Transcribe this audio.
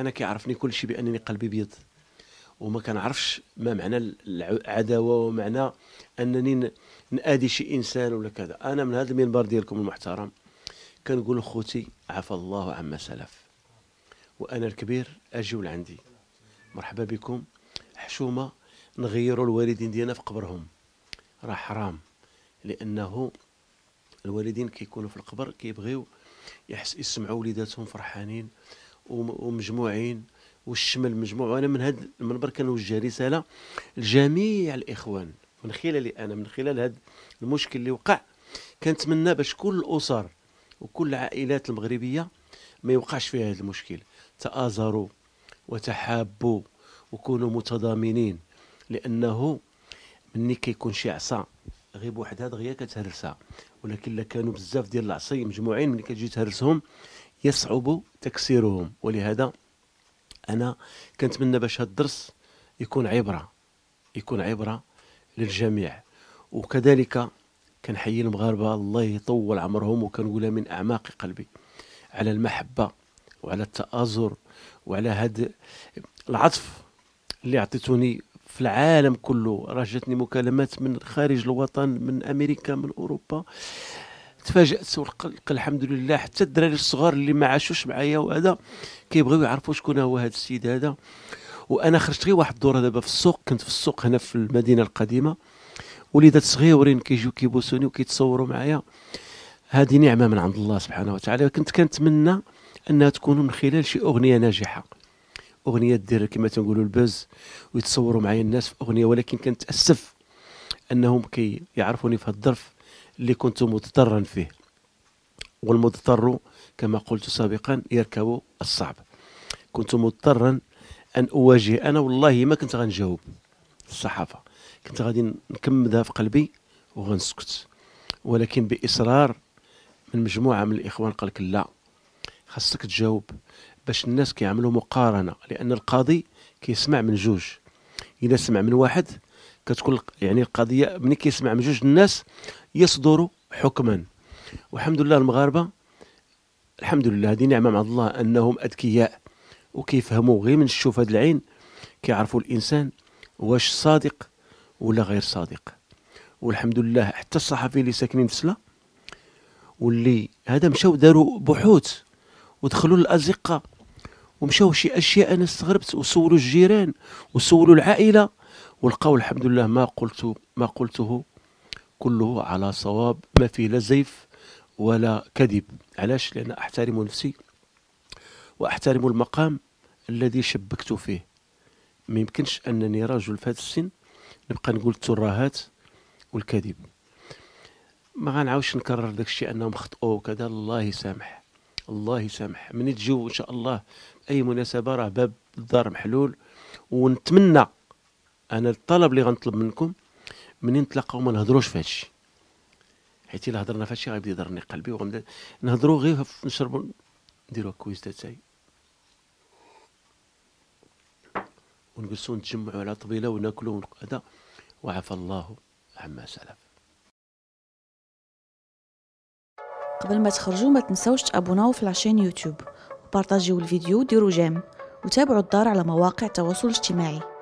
انا كيعرفني كل شيء بانني قلبي بيض، وما كنعرفش ما معنى العداوه ومعنى انني نادي شي انسان ولا كذا. انا من هذا المنبر ديالكم المحترم كنقول اخوتي عفى الله عما سلف، وانا الكبير اجيو لعندي مرحبا بكم. حشومه نغيروا الوالدين ديالنا في قبرهم راه حرام، لانه الوالدين كيكونوا في القبر كيبغيو يسمعوا وليداتهم فرحانين ومجموعين والشمل مجموع. وانا من هذا المنبر كنوجه رساله لجميع الاخوان من خلالي انا، من خلال هذا المشكل اللي وقع، كنتمنى باش كل الاسر وكل العائلات المغربيه ما يوقعش فيها هذا المشكل. تآزروا وتحابوا وكونوا متضامنين، لانه مني كيكون شي عصا غير بوحدها دغيا كتهرسها، ولكن الا كانوا بزاف ديال العصي مجموعين ملي كتجي تهرسهم يصعب تكسيرهم. ولهذا انا كنتمنى باش هذا الدرس يكون عبره، يكون عبره للجميع. وكذلك كنحيي المغاربه الله يطول عمرهم، وكنقولها من اعماق قلبي على المحبه وعلى التآزر وعلى هذا العطف اللي عطيتوني في العالم كله. راه جاتني مكالمات من خارج الوطن، من امريكا، من اوروبا. تفاجأت والقلق الحمد لله. حتى الدراري الصغار اللي ما عاشوش معايا وهذا كيبغيو يعرفوا شكون هو هذا السيد هذا. وانا خرجت غير واحد الدوره دابا في السوق، كنت في السوق هنا في المدينه القديمه، وليدات صغيورين كيجيو كيبوسوني وكيتصوروا معايا. هذه نعمه من عند الله سبحانه وتعالى. كنت كنتمنى انها تكون من خلال شي اغنيه ناجحه، اغنيه دير كما تنقولوا البز، ويتصوروا معايا الناس في اغنيه. ولكن كنتاسف انهم كيعرفوني في هذا الظرف اللي كنت مضطرا فيه، والمضطر كما قلت سابقا يركب الصعب. كنت مضطرا ان اواجه. انا والله ما كنت غنجاوب الصحافه، كنت غادي نكمدها في قلبي وغنسكت، ولكن باصرار من مجموعه من الاخوان قال لك لا خاصك تجاوب، باش الناس كيعملوا مقارنه. لان القاضي كيسمع من جوج، اذا سمع من واحد كتكون يعني القضيه ملي كيسمع من جوج الناس يصدر حكما. والحمد لله المغاربه الحمد لله هذه نعمه من الله انهم اذكياء وكيفهموا غير من الشوف هذه العين، كيعرفوا الانسان واش صادق ولا غير صادق. والحمد لله حتى الصحفيين اللي ساكنين في سلا واللي هذا مشاو داروا بحوث ودخلوا للازقه ومشاو شي اشياء انا استغربت، وسولوا الجيران وسولوا العائله، ولقاو الحمد لله ما قلته كله على صواب، ما فيه لا زيف ولا كذب. علاش؟ لان احترم نفسي واحترم المقام الذي شبكت فيه. ما يمكنش انني رجل في هذا السن نبقى نقول الترهات والكذب. ما غنعاودش نكرر داك الشيء انهم خطئوا وكذا. الله يسامح، الله يسامح. من تجيو ان شاء الله اي مناسبه راه باب الدار محلول. ونتمنى انا الطلب اللي غنطلب منكم منين نتلاقاو ما نهضروش في هادشي، حيت الا هضرنا في هادشي غيبدا يضرني قلبي وغنبدا نهضروا غير نشربوا نديروا كويس تاعي ونجلسوا نتجمعوا على طبيله وناكلوا هذا. وعفى الله عما سلف. قبل ما تخرجوا ما تنسوش تابوناو في العشان يوتيوب وبارطاجيو الفيديو وديروا جيم، وتابعوا الدار على مواقع التواصل الاجتماعي.